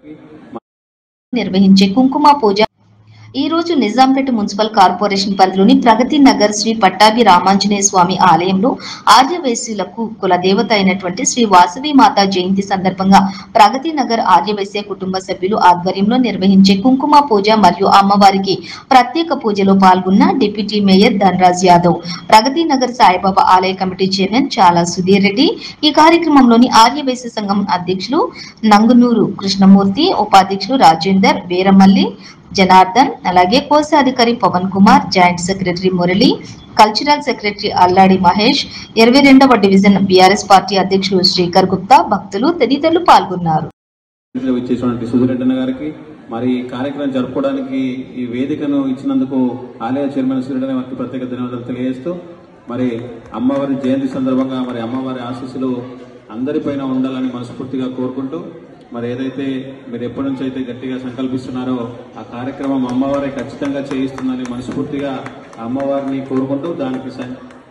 నిర్వహించే కుంకుమ పూజ ఈ రోజు నిజాంపేట మున్సిపల్ కార్పొరేషన్ పరిధిలోని ప్రగతి నగర్ శ్రీ పట్టాభి రామాంజనేయ స్వామి ఆలయంలో ఆర్యవైశ్యులకు కులదేవత అయినటువంటి శ్రీ వాసవి మాత జయంతి సందర్భంగా ప్రగతి నగర్ ఆర్యవైశ్య కుటుంబ సభ్యులు ఆధ్వర్యంలో నిర్వహించే కుంకుమ పూజ మరియు అమ్మవారికి ప్రత్యేక పూజలో పాల్గొన్న డిప్యూటీ మేయర్ ధనరాజ్ యాదవ్, ప్రగతి నగర్ సాయిబాబా ఆలయ కమిటీ చైర్మన్ చాలా సుధీర్ రెడ్డి, ఈ కార్యక్రమంలోని ఆర్యవైశ్య సంఘం అధ్యక్షులు నంగునూరు కృష్ణమూర్తి, ఉపాధ్యక్షులు రాజేందర్, వీరమల్లి, జనార్దన్, అలాగే కోశాధికారి Pavan Kumar, joint secretary Murali, cultural secretary Alladi Mahesh, 22వ డివిజన్ బీఆర్ఎస్ పార్టీ అధ్యక్షులు శ్రీకర్ గుప్తా, భక్తులు తదితరులు పాల్గొన్నారు. మరి కార్యక్రమం జరుపుకోవడానికి ఈ వేదికను ఇచ్చినందుకు ఆలయ చైర్మన్ శ్రీరెడ్డి వారికి ప్రత్యేక ధన్యవాదాలు తెలియజేస్తూ, మరి అమ్మవారి జయంతి సందర్భంగా మరి అమ్మవారి ఆశీస్సులు అందరిపైన ఉండాలని మనస్ఫూర్తిగా కోరుకుంటూ, మరి ఏదైతే మీరు ఎప్పటి నుంచి అయితే గట్టిగా సంకల్పిస్తున్నారో ఆ కార్యక్రమం అమ్మవారే ఖచ్చితంగా చేయిస్తుందని మనస్ఫూర్తిగా అమ్మవారిని కోరుకుంటూ దానికి